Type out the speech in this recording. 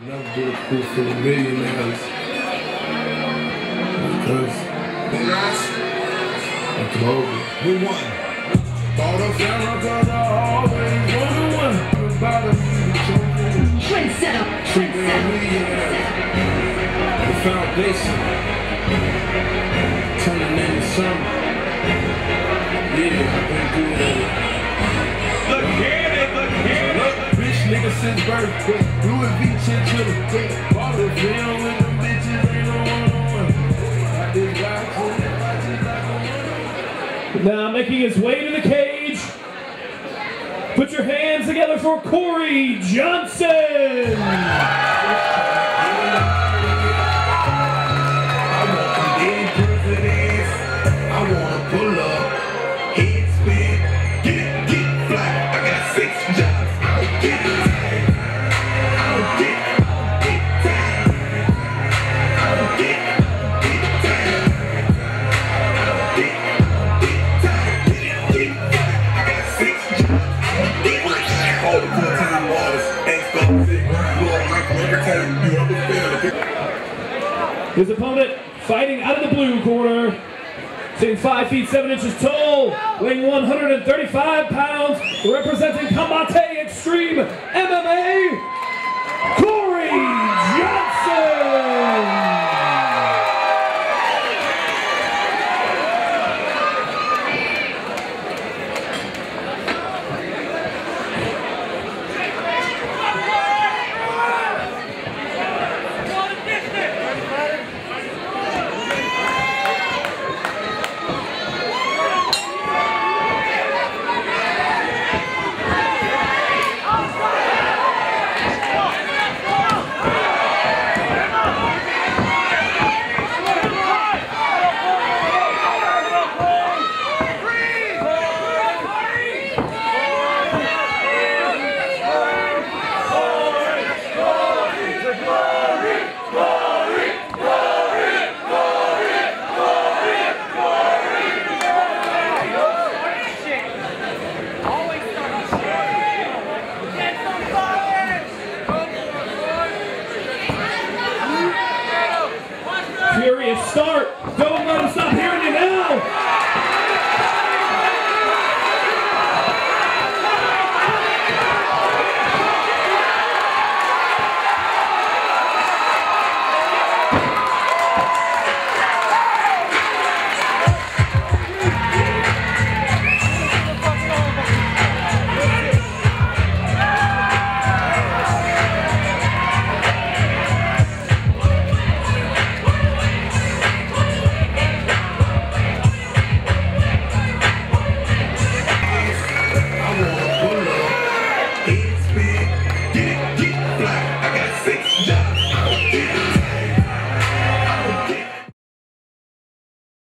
Never do it cool for the millionaires. Because I told you. Who won? Thought of Santa Claus, I always wonder about a Trendsetter. The foundation. Turning into something. Yeah, I've been through that. Look here. Look, bitch nigga since birth, quick. Louis V chinchilla, quick. Ball the film with them bitches, ain't no one-on-one. I just got to. Now making his way to the cage. Put your hands together for Kory Johnson. His opponent fighting out of the blue corner, sitting 5 feet 7 inches tall, weighing 135 pounds, representing Combate Extreme MMA, Kory Johnson! Furious start.